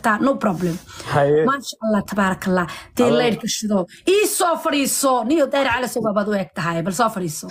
kartaa no problem haye ما شاء الله تبارك الله تيلير كشدو إيه سوفريسو نيو داير على سوبا بدو هاي بل سوفريسو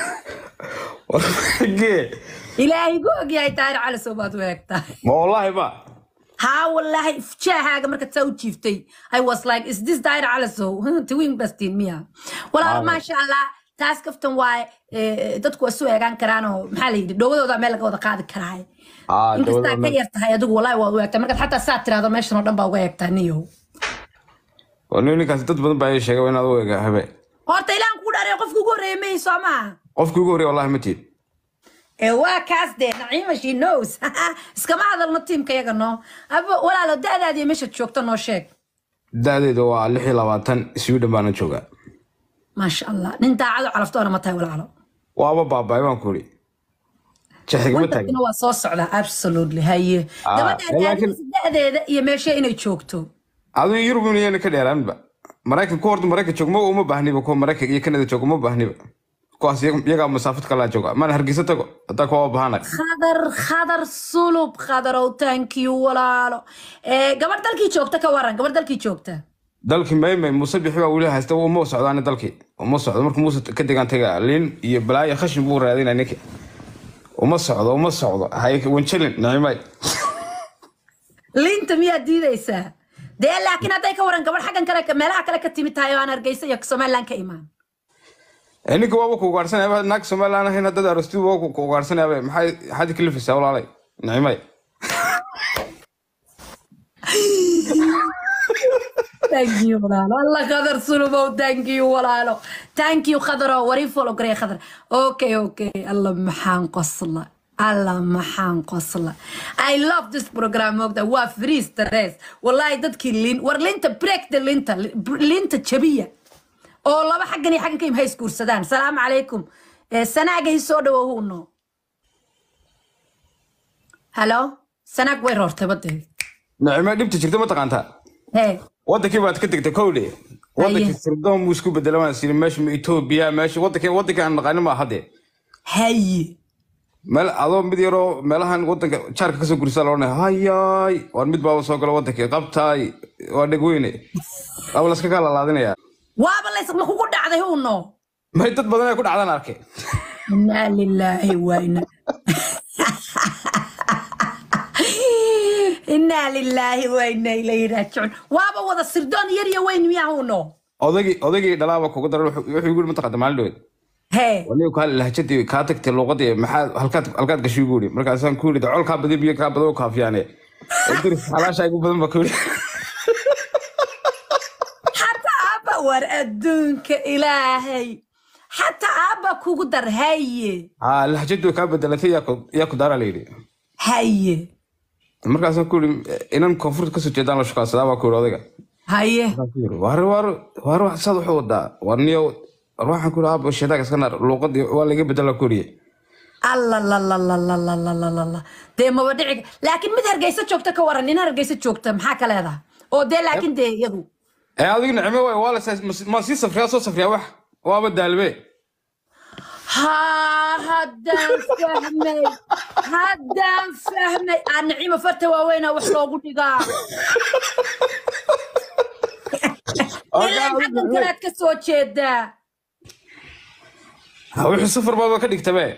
جي إلهي قوق يا داير على سوبا بدو هاي ما والله با ها والله فشا هاga marka taa u jiiftay I was like is this dair على so twin bastin miya wala ma sha Allah taas kaftan waay dadku waa soo eegan karaan oo maxaa la yiri dhowadooda meel laga wada qaadi karaa inkasta ka yartahay adigu wallahi waa u eegtay marka xataa saad tiraado meeshan oo dhan baa uga eegtaa niyo ninkaas dad badan baa sheegay inaad u eega habe horta ilaan ku dhaarey qofku ugu horeeyay Soomaa qofku ugu horeeyay wallahi ma tiid waa kaas de Naciima she knows iskama hadalno teamka yaga no aba walaalo daadaadii meesha joogto noo sheeg daadeedu waa 26 Sweden baan joogaa ما شاء الله ننت عادو عرفتو انا متى ولا علو waaba baabay baan ku ri jaxigma tag waa soo socda absolutely haye gabadha daadeeda iyo meesha inay joogto adoo European ka dheeraanba Mareykan ku horta Mareykan joogmo uma baahniba ko Mareykan iyo Canada joogmo ma baahniba kuwaas iyaga masaafad kala jooga ma Hargeysa tago hada ko baahana khadar sulub khadar oo thank you walaalo gabadh dalkii joogta ka waran gabadh dalkii joogta dalkii meemay musabix baa wali haysta oo ma socdaan dalkii uma socdo markuu muuse ka degan taga liin iyo balaayo khashin buu raadinaa ninka uma socdo hay wanjelin naimay liinta miyaa diidaysaa dee laakiin haday ka waran gabadh xagan kale meelaha kale ka timid tahay oo aan Hargeysa iyo Soomaaliland ka imaan aniga waa ku gaarsanay naag Soomaaliland ahayna dad arastu waa ku gaarsanay maxay xad kilifisa walaalay naimay thank you walaalo Allah qadar sulubo thank you walaalo thank you qadaro wari follow grey qadar okay Allah maxaan qosla I love this program ogda waa free stress wallahi dadkii liin war liinta break the liinta jabiya oo laba xaggan iyo xaggan ka imhay iskuursadaan salaam calaykum sanaagay soo dhawoowno hello sanaag way roortay badee naima dhibta jirta ma taqaanta wadankii baad ka tagtay kowle wadankii sirdoon muu isku bedelamaan sida meesha Ethiopia meesha wadankii aan naqaan ma hadee haye meel adoo mid yaro meelahan wadanka jaarka ka soo gurisa loona hayay war mid baa soo galo wadankii qabtay waa dhagweyne awal iska kala laadinaya waaba la isma kugu dhacday uno may dad badan ay ku dhacdaan arkay inna lillahi wa inna ilayhi raaji'un waaba wada sirdoon yar iyo weyn miyaa uno odagi dhalaaba kugu daran wuxuu igu mataqaad maaldood wani ku hal lahjadii ka tagtay luqadii maxaa halkaad gashay ugu yiri markaas aan ku yiri dacolka badii biyo ka bado kaafiyane diris halaasha igu badan ba ku yiri war adduunka ilaahay حتى أبا كوكو در هاي lahjadu ka bedelatay yaa ku dara leeyay هاي markaas aan ku yiri inaan koonfur ka soo jeedaan la shaqada baa ku yiri odayga هاي war wax sad wuxuu wadaa warniyo waxaan ku raabo sheedaga iska nar luqadii waa laga bedela ku yiri الله الله الله الله الله الله الله الله دي ما ودعك لكن مد هرجيسة joogta ka waran in هرجيسة joogta maxaa ka leedahay oo de laakiin de iyadu adigu nacmo way wala ma si safriya soo safriya wax waaba daalbe هدان فهمي النعيمة فرتة ووينها وحلوقو ديقا إلا حقا كلات كسو تشيدا وحي صفر بابا كدك تبعي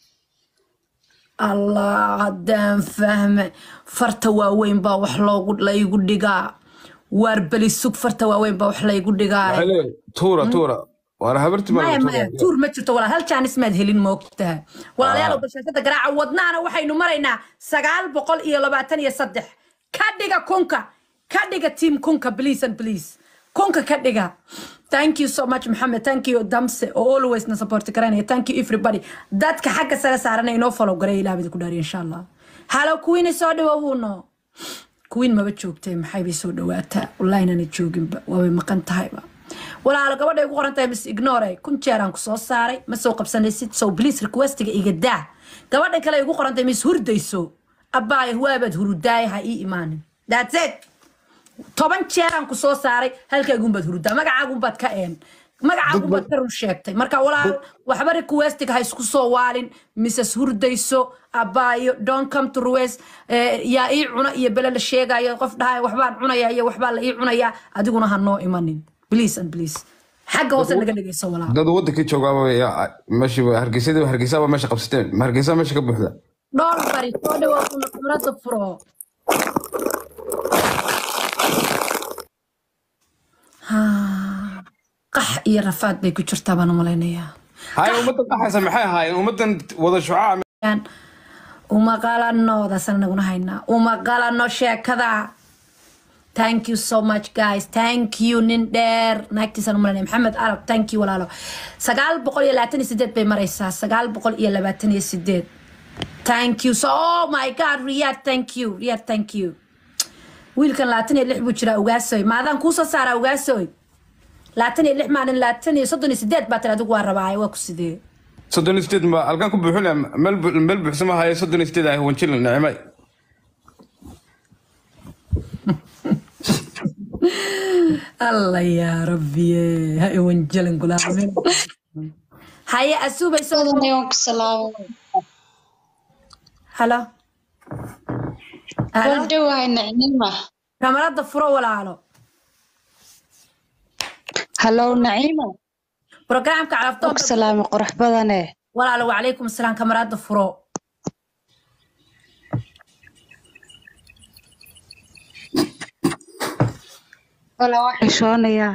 الله هدان فهمي فرتة ووين با وحلوقو لايقو ديقا واربلي السوق فرتة ووين با وحلايقو ديقا تورا وانا هبرت ما تور ما jirto wala hal chance ma helin moogtahay walaalayaal bulshada garaaca wadnaana waxaynu maraynaa 923 ka dhiga team kunka please and please kunka ka dhiga thank you so much Mohammed thank you Damse always na support garanay thank you everybody dadka xagga sare saaranay inoo follow garay ilaabid ku dhaariyo insha Allah halo queen soo dhawaawno queen ma joogtay maxay bay soo dhawaataa wallahi inaan joogin waa maqan tahay walaalo gabadha igu qorantay mis ignore kun jeeran ku soo saaray ma soo qabsanaysid so please request-ga iga daa gabadha kale igu qorantay mis hurdayso abaay huwaabad hurudaay ha ii imaanin that's it 10 jeeran ku soo saaray halkaygu bad hurudaa magacaagu bad ka magacaagu baad ka run sheegtay marka walaal waxba requestiga ha isku soo waalin Mrs Hurdayso abaayo don't come to Ruwees yaa ii cuna iyo bela la sheegayo qof dhahay waxbaan cunaya iyo waxbaa la ii cunaya adiguna ha noo imanin please and please xagga hoose naga dhageyso walaal dad waddanka joogaaba meeshii hargeysa meesha qabsateen ma hargeysa meesha ka buuxda dhool bari soo dhawaad una kamarada furo qax iyo rafaad bay ku jirtaa baan u malaynayaa hay ummadda qaxaysa maxay ahaayeen ummaddan wada shucaac uma qalano daasana naguna haynaa uma qalano sheekada thank you so much guys thank you nin dheer naagtiisaan u malaynaya maxamed arab thank you walaalo 928 bay maraysaa 928 thank you so oh my god Riyad thank you wiilkan 26 buu jiraa ugaasoy maadaan kuu soo saaraa ugaasoy 26 maalin 38 baa tiraad ugu rabaa waa ku sidee 38 ma halkan ku buuxinaa meel buuxsama haye 38 ah wanjil nacmay الله يا ربي هاي ونجلن قلامين هاي أسوبة يسوي السلام هلا ودو هاي نعيمة كاميرا ضفروا ولا علو هلو نعيمة برنامج عرفتوه السلام قرح بدنه ولا علو وعليكم السلام كاميرا ضفروا ولا واحد شلون يا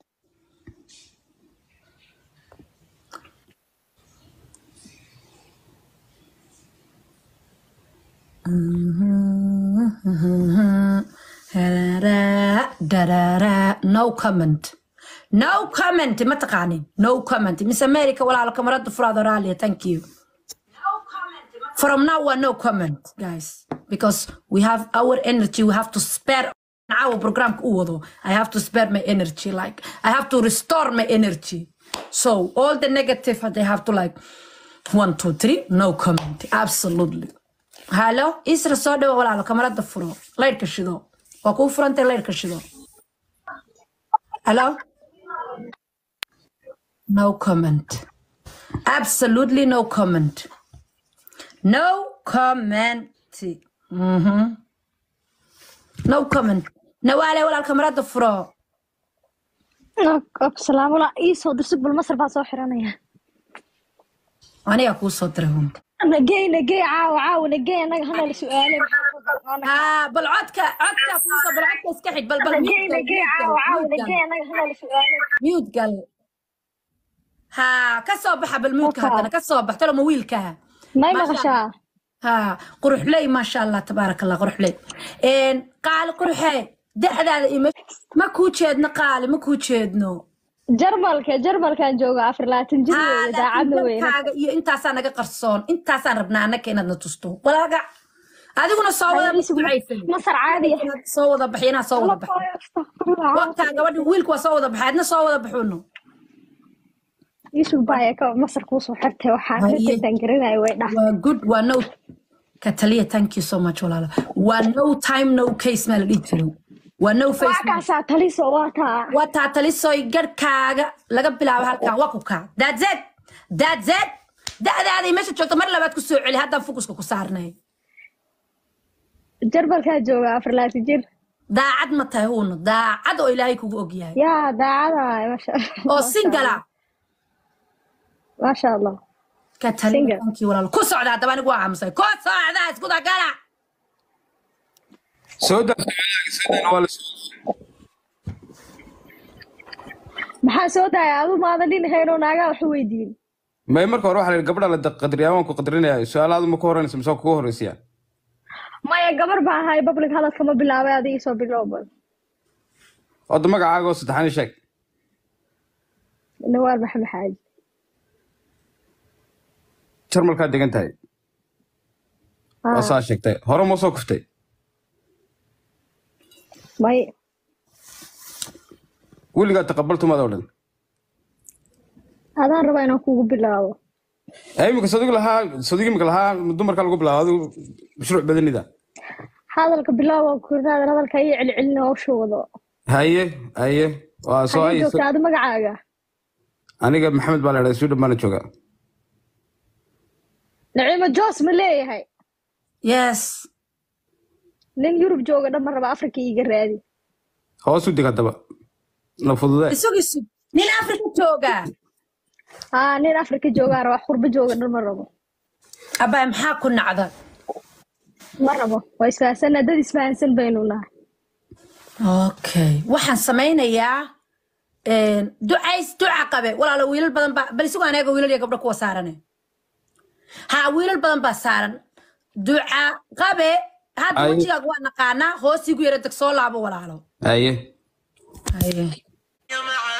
no comment ما تقعني no comment Miss America ولا على كاميرا ضفروا رالية thank you from now on no comment guys because we have our energy we have to spare our program I have to spare my energy like I have to restore my energy so all the negative they have to like 1 2 3 no comment absolutely hello Isra sodo walaalo kamarada furo leerka shido waa ku furantay leerka shido hello no comment absolutely no comment no comment no comment نوالي ولا الكاميرا ضفروا السلام ولا إيسو درسك بالمصر باسو حرانية أنا أكو صدرهم نجي عاو نجي أنا هنا لسؤالي بالعدك فوزة بالعدك اسكحك نجي عاو نجي أنا هنا لسؤالي ميوت قال ها كصبح بالميوت كهدنا كصبح تلو مويلك ما يمغشاه ها قروح لي ما شاء الله تبارك الله قروح لي إن قال قروحي هذا ما كوتشيدنا قال ما كوتشيدنو جرمال كان جوجا أفرلاتن جدي إذا عدنا وين أنت أصلا نجا قرصون أنت أصلا ربنا أنا كنا نتوستو ولا رجع هذه كنا صوّد مصر عادي صوّد بحينا صوّد بحين وقتها قبل ويلك وصوّد بحينا صوّد بحونه يشوف بايك مصر كوسو حتى وحاجة تنقرنا وين good one no كتالية thank you so much ولا one no time no case ما لقيته one no face وعكاسة تليسو واتا تليسو يقر كاغا لقب بلا وهالكا وكوكا that's it هذه ماشي تشوفت مرة لما تكسو علي هذا فوكسكو كسارني جربل كان جوجا فرلاتي جير دا عد متهون دا عد إلهي كوكو أوجياي يا دا عد ما شاء الله أو سينجلا ما شاء الله كتالية thank you ولا كوسو عدا دبان قوا عمسي كوسو عدا اسكو دا قالا سودا ولا maxaa soo daaya adu maadalin hayno naaga wax weydiin ما marka hore waxa la gabadha la qadriyaan ku qadrinaya su'aalaadu ma ka horeynayso mise ku horeysiyaan maya gabar baa ahay public hadalka ma bilaabay adiga soo biloobay wada magacaaga oo saddexan sheeg Nawaal Maxamed Xaaji jarmalka degan tahay waxa sheegtay hore ma soo kuftay may weliga taqabaltu ma dawlan adaan rabaa inaan kugu bilaabo imika sadiq lahaa dumarka lagu bilaabo mashruuc badanida hadalka bilaabo kurnaada hadalka ay celcelin oo shoodo haye waa soo ay joogtaada magacaaga aniga maxamed baa la dhahay Sweden baan joogaa نعيمة جوس مليه هاي yes نين يوروب جوغا دم مرة بأفريقيا يقرادي hoos u dig hadaba la fududay isug nin Afrika jooga نين أفريقيا جوغا روح قرب جوغا دم مرة abaa maxaa ku nacda مرة وإسفاسنا داد إسفاسن بينونا okay waxaan sameynayaa duca qabe walaalo wiilal badan baa bal isugu anaga wiilal iyo gabdho kuwa saaran ha wiilal badan baa saaran duca qabe hadda wajigaaga waa naqaanaa hoos igu yara dag soo laabo walaalo aye aye